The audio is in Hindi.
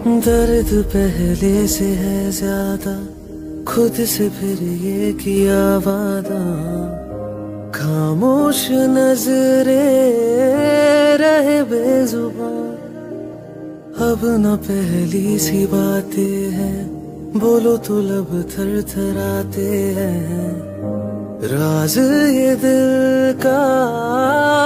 दर्द पहले से है ज्यादा, खुद से फिर ये किया वादा। खामोश नजरे रहे बेजुबान, अब न पहली सी बातें हैं, बोलो तो लब थर थराते हैं। राज ये दिल का